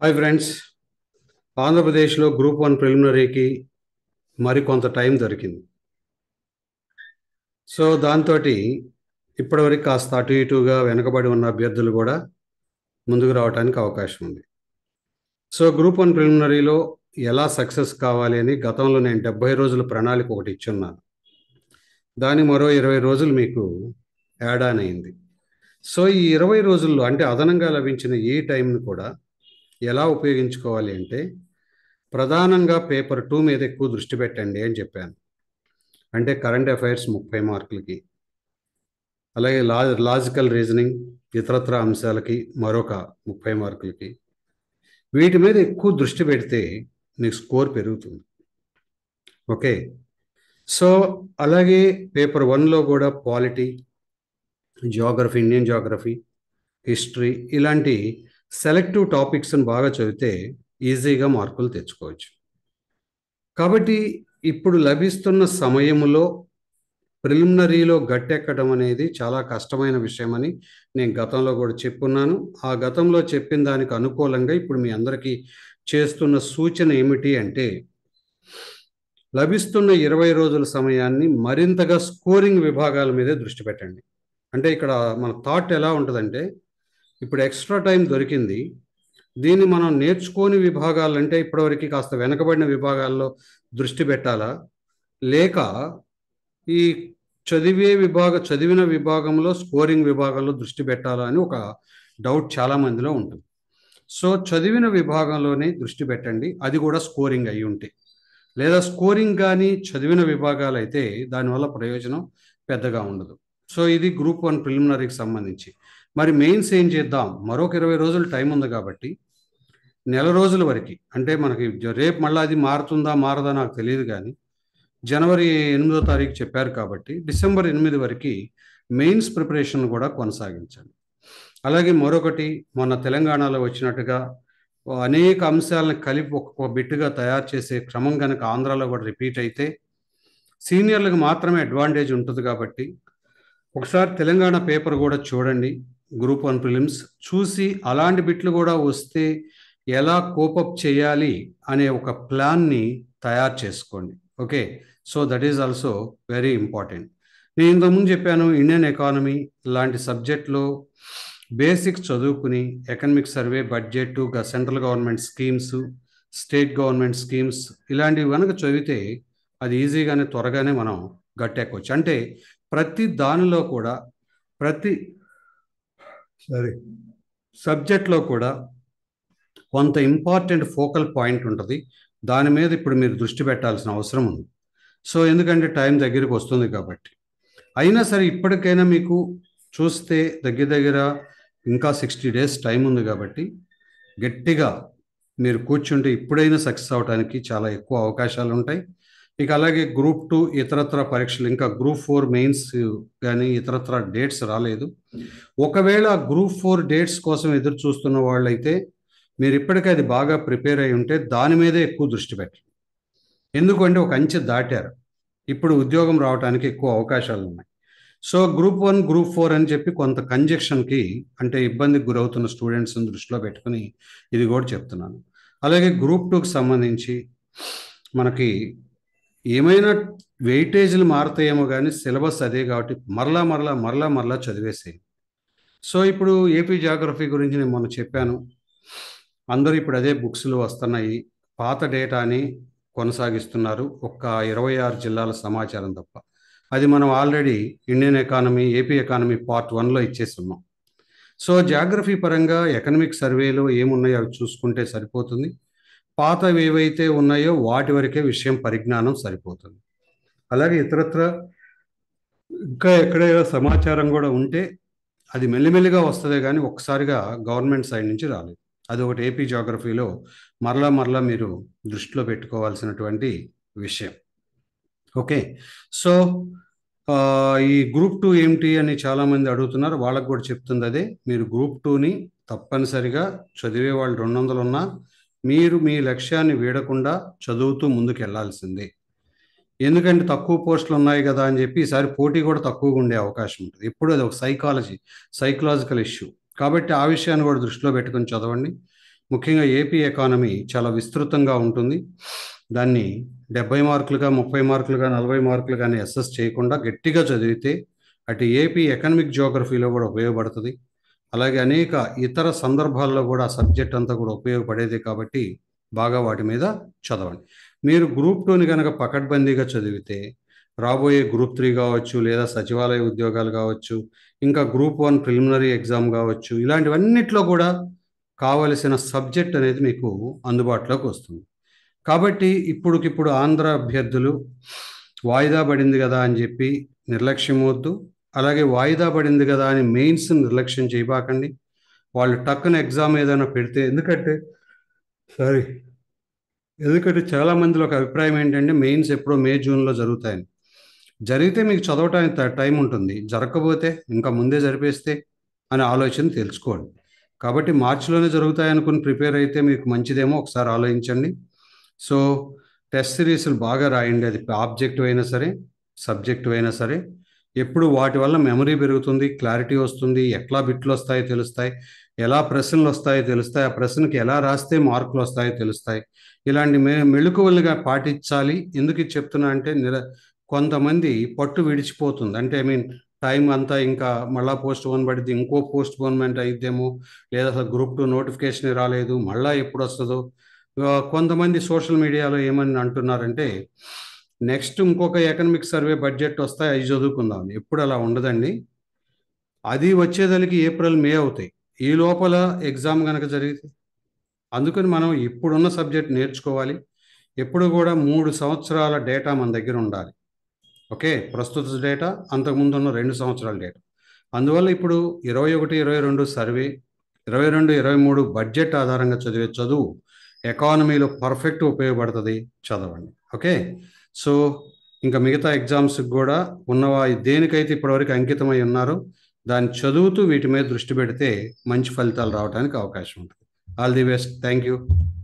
Hi friends, ఆంధ్రప్రదేశ్లో group 1 ప్రిలిమినరీకి మరికొంత టైం దొరికింది. సో దాంతో ఇప్పటివరకు కాస్త అటు ఇటుగా వెనకబడి ఉన్న అభ్యర్థులు కూడా ముందుకు రావడానికి అవకాశం ఉంది. సో గ్రూప్ 1 ప్రిలిమినరీలో ఎలా సక్సెస్ కావాలి అని గతంలో నేను 70 రోజుల ప్రణాళిక ఒకటి ఇచ్చున్నాను. దాని మరో 20 రోజులు మీకు యాడ్ ఆన్ అయింది. సో ఈ 20 రోజుల్లో అంటే అదనంగా లభించిన ఈ టైంను కూడా ఎలా ఉపయోగించుకోవాలి అంటే ప్రధానంగా పేపర్ 2 మీద ఎక్కువ దృష్టి పెట్టండి అని చెప్పాను. అంటే కరెంట్ అఫైర్స్ 30 మార్కులకి, అలాగే లాజికల్ రీజనింగ్ ఇతరత్ర అంశాలకి మరొక 30 మార్కులకి, వీటి మీద ఎక్కువ దృష్టి పెడితే నీకు స్కోర్ పెరుగుతుంది. ఓకే, సో అలాగే పేపర్ 1లో కూడా polity, geography, Indian geography, history ఇలాంటి సెలెక్టివ్ టాపిక్స్ని బాగా చదివితే ఈజీగా మార్కులు తెచ్చుకోవచ్చు. కాబట్టి ఇప్పుడు లభిస్తున్న సమయంలో ప్రిలిమినరీలో గట్టెక్కడం అనేది చాలా కష్టమైన విషయమని నేను గతంలో కూడా చెప్పున్నాను. ఆ గతంలో చెప్పిన దానికి అనుకూలంగా ఇప్పుడు మీ అందరికీ చేస్తున్న సూచన ఏమిటి అంటే లభిస్తున్న 20 రోజుల సమయాన్ని మరింతగా స్కోరింగ్ విభాగాల మీదే దృష్టి పెట్టండి. అంటే ఇక్కడ మన థాట్ ఎలా ఉంటుందంటే ఇప్పుడు ఎక్స్ట్రా టైం దొరికింది, దీన్ని మనం నేర్చుకోని విభాగాలంటే ఇప్పటివరకు కాస్త వెనకబడిన విభాగాల్లో దృష్టి పెట్టాలా, లేక ఈ చదివిన విభాగంలో స్కోరింగ్ విభాగంలో దృష్టి పెట్టాలా అని ఒక డౌట్ చాలా మందిలో ఉంటుంది. సో చదివిన విభాగంలోనే దృష్టి పెట్టండి, అది కూడా స్కోరింగ్ అయి ఉంటే. లేదా స్కోరింగ్ కానీ చదివిన విభాగాలు అయితే దానివల్ల ప్రయోజనం పెద్దగా ఉండదు. సో ఇది గ్రూప్ 1 ప్రిలిమినరీకి సంబంధించి. మరి మెయిన్స్ ఏం చేద్దాం? మరొక 20 రోజులు టైం ఉంది కాబట్టి నెల రోజుల వరకు, అంటే మనకి రేపు మళ్ళీ అది మారుతుందా మారదా నాకు తెలియదు, కానీ జనవరి 8వ తారీఖు చెప్పారు కాబట్టి డిసెంబర్ 8 వరకు మెయిన్స్ ప్రిపరేషన్ కూడా కొనసాగించండి. అలాగే మరొకటి, మొన్న తెలంగాణలో వచ్చినట్టుగా అనేక అంశాలను కలిపి ఒక్కొక్క బిట్టుగా తయారు చేసే క్రమం కనుక ఆంధ్రాలో కూడా రిపీట్ అయితే సీనియర్లకు మాత్రమే అడ్వాంటేజ్ ఉంటుంది. కాబట్టి ఒకసారి తెలంగాణ పేపర్ కూడా చూడండి, గ్రూప్ 1 ప్రిలిమ్స్ చూసి అలాంటి బిట్లు కూడా వస్తే ఎలా కోపప్ చేయాలి అనే ఒక ప్లాన్ని తయారు చేసుకోండి. Okay, so that is also very important. నేను ఇంతకుముందు చెప్పాను, ఇండియన్ ఎకానమీ లాంటి సబ్జెక్ట్లో బేసిక్స్ చదువుకుని economic survey, budget, central government schemes, state government schemes ఇలాంటివి కనుక చదివితే అది ఈజీగానే త్వరగానే మనం గట్టెక్కొచ్చు. అంటే ప్రతి దానిలో కూడా ప్రతి సబ్జెక్ట్లో కూడా కొంత ఇంపార్టెంట్ ఫోకల్ పాయింట్ ఉంటుంది, దాని మీద ఇప్పుడు మీరు దృష్టి పెట్టాల్సిన అవసరం ఉంది. సో ఎందుకంటే టైం దగ్గరికి వస్తుంది కాబట్టి. అయినా సరే ఇప్పటికైనా మీకు చూస్తే దగ్గర ఇంకా 60 డేస్ టైం ఉంది కాబట్టి గట్టిగా మీరు కూర్చుంటే ఇప్పుడైనా సక్సెస్ అవడానికి చాలా ఎక్కువ అవకాశాలు ఉంటాయి. ఇక అలాగే గ్రూప్ 2 ఇతరత్ర పరీక్షలు, ఇంకా గ్రూప్ 4 మెయిన్స్ కానీ ఇతరత్ర డేట్స్ రాలేదు. ఒకవేళ గ్రూప్ 4 డేట్స్ కోసం ఎదురు చూస్తున్న వాళ్ళైతే మీరు ఇప్పటికే అది బాగా ప్రిపేర్ అయి ఉంటే దాని మీదే ఎక్కువ దృష్టి పెట్టండి. ఎందుకంటే ఒక అంచె దాటారు, ఇప్పుడు ఉద్యోగం రావడానికి ఎక్కువ అవకాశాలు ఉన్నాయి. సో గ్రూప్ 1, గ్రూప్ 4 అని చెప్పి కొంత కంజెక్షన్కి అంటే ఇబ్బందికి గురవుతున్న స్టూడెంట్స్ని దృష్టిలో పెట్టుకుని ఇది కూడా చెప్తున్నాను. అలాగే గ్రూప్ 2కి సంబంధించి మనకి ఏమైనా వెయిటేజ్లు మారుతాయేమో కానీ సిలబస్ అదే కాబట్టి మరలా చదివేసేయి. సో ఇప్పుడు ఏపీ జాగ్రఫీ గురించి నేను మొన్న చెప్పాను, అందరూ ఇప్పుడు అదే బుక్స్లో వస్తున్నాయి, పాత డేటాని కొనసాగిస్తున్నారు, ఒక్క 26 జిల్లాల సమాచారం తప్ప. అది మనం already Indian economy, AP economy part 1లో ఇచ్చేసి ఉన్నాం. సో జాగ్రఫీ పరంగా ఎకనమిక్ సర్వేలో ఏమున్నాయో అవి చూసుకుంటే సరిపోతుంది. పాతవి ఏవైతే ఉన్నాయో వాటి వరకే విషయం పరిజ్ఞానం సరిపోతుంది. అలాగే ఇతరత్ర ఇంకా ఎక్కడైనా సమాచారం కూడా ఉంటే అది మెల్లిమెల్లిగా వస్తుంది, కానీ ఒక్కసారిగా గవర్నమెంట్ సైడ్ నుంచి రాలేదు. అది ఒకటి ఏపీ జాగ్రఫీలో మరలా మీరు దృష్టిలో పెట్టుకోవాల్సినటువంటి విషయం. ఓకే, సో ఈ గ్రూప్ 2 ఏమిటి అని చాలామంది అడుగుతున్నారు, వాళ్ళకు కూడా చెప్తుంది అదే. మీరు గ్రూప్ 2ని తప్పనిసరిగా చదివే వాళ్ళు 200 ఉన్నా మీరు మీ లక్ష్యాన్ని వీడకుండా చదువుతూ ముందుకు వెళ్ళాల్సిందే. ఎందుకంటే తక్కువ పోస్టులు ఉన్నాయి కదా అని చెప్పి ఈసారి పోటీ కూడా తక్కువగా ఉండే అవకాశం ఉంటుంది. ఎప్పుడు అది ఒక సైకలాజికల్ ఇష్యూ కాబట్టి ఆ విషయాన్ని కూడా దృష్టిలో పెట్టుకొని చదవండి. ముఖ్యంగా ఏపీ ఎకానమీ చాలా విస్తృతంగా ఉంటుంది. దాన్ని 70 మార్కులుగా, 30 మార్కులుగా, 40 మార్కులుగానే అసెస్ చేయకుండా గట్టిగా చదివితే అటు ఏపీ ఎకనమిక్ జియోగ్రఫీలో కూడా ఉపయోగపడుతుంది. అలాగే అనేక ఇతర సందర్భాల్లో కూడా ఆ సబ్జెక్ట్ అంతా కూడా ఉపయోగపడేది కాబట్టి బాగా వాటి మీద చదవండి. మీరు గ్రూప్ 2ని కనుక పకడ్బందీగా చదివితే రాబోయే గ్రూప్ 3 కావచ్చు, లేదా సచివాలయ ఉద్యోగాలు కావచ్చు, ఇంకా గ్రూప్ 1 ప్రిలిమినరీ ఎగ్జామ్ కావచ్చు, ఇలాంటివన్నిట్లో కూడా కావలసిన సబ్జెక్ట్ అనేది మీకు అందుబాటులోకి వస్తుంది. కాబట్టి ఇప్పుడుకిప్పుడు ఆంధ్ర అభ్యర్థులు వాయిదా పడింది కదా అని చెప్పి నిర్లక్ష్యం వద్దు. అలాగే వాయిదా పడింది కదా అని మెయిన్స్ నిర్లక్ష్యం చేయబాకండి. వాళ్ళు టక్కున ఎగ్జామ్ ఏదైనా పెడితే సారీ ఎందుకంటే చాలా మందిలో ఒక అభిప్రాయం ఏంటంటే మెయిన్స్ ఎప్పుడో మే జూన్లో జరుగుతాయని. జరిగితే మీకు చదవటానికి టైం ఉంటుంది, జరగకపోతే ఇంకా ముందే జరిపేస్తే అనే ఆలోచన తెలుసుకోండి. కాబట్టి మార్చిలోనే జరుగుతాయనుకుని ప్రిపేర్ అయితే మీకు మంచిదేమో, ఒకసారి ఆలోచించండి. సో టెస్ట్ సిరీస్లు బాగా రాయండి. అది ఆబ్జెక్టివ్ అయినా సరే, సబ్జెక్టివ్ అయినా సరే. ఎప్పుడు వాటి వల్ల మెమరీ పెరుగుతుంది, క్లారిటీ వస్తుంది, ఎట్లా బిట్లు వస్తాయో తెలుస్తాయి, ఎలా ప్రశ్నలు వస్తాయో తెలుస్తాయి, ఆ ప్రశ్నకి ఎలా రాస్తే మార్కులు వస్తాయో తెలుస్తాయి. ఇలాంటి మెళుకువలుగా పాటించాలి. ఎందుకు ఇది చెప్తున్నా అంటే కొంతమంది పట్టు విడిచిపోతుంది. అంటే టైం అంతా ఇంకా మళ్ళా పోస్ట్ పోన్ పడిద్ది, ఇంకో పోస్ట్ పోన్మెంట్ అయిద్దేమో, లేదా అసలు గ్రూప్ 2 నోటిఫికేషన్ రాలేదు, మళ్ళా ఎప్పుడు వస్తుందో. కొంతమంది సోషల్ మీడియాలో ఏమని అంటున్నారంటే నెక్స్ట్ ఇంకొక ఎకనమిక్ సర్వే బడ్జెట్ వస్తాయి, అవి చదువుకుందాం. ఎప్పుడు అలా ఉండదండి. అది వచ్చేదానికి ఏప్రిల్ మే అవుతాయి. ఈ లోపల ఎగ్జామ్ కనుక జరిగితే, అందుకని మనం ఇప్పుడున్న సబ్జెక్ట్ నేర్చుకోవాలి. ఎప్పుడు కూడా 3 సంవత్సరాల డేటా మన దగ్గర ఉండాలి. ఓకే, ప్రస్తుత డేటా, అంతకుముందు ఉన్న 2 సంవత్సరాల డేటా. అందువల్ల ఇప్పుడు 21, 22 సర్వే, 22, 23 బడ్జెట్ ఆధారంగా చదివే చదువు ఎకానమీలో పర్ఫెక్ట్ ఉపయోగపడుతుంది. చదవండి. ఓకే, సో ఇంకా మిగతా ఎగ్జామ్స్కి కూడా ఉన్నవా దేనికైతే ఇప్పటివరకు అంకితమై ఉన్నారో దాన్ని చదువుతూ వీటి మీద దృష్టి పెడితే మంచి ఫలితాలు రావడానికి అవకాశం ఉంటుంది. All the best. Thank you.